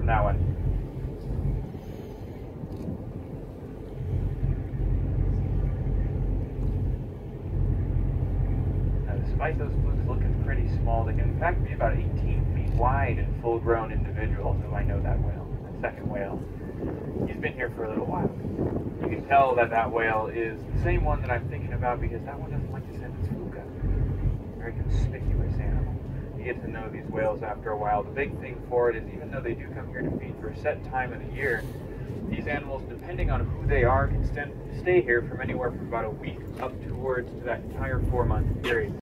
from that one. Now, despite those flukes looking pretty small, they can in fact be about 18 feet wide in full-grown individuals, who I know that whale, that second whale. He's been here for a little while. You can tell that that whale is the same one that I'm thinking about because that one doesn't like to send its fluke out. Very conspicuous animal. You get to know these whales after a while. The big thing for it is even though they do come here to feed for a set time of the year, these animals, depending on who they are, can stay here from anywhere from about a week up towards that entire 4-month period.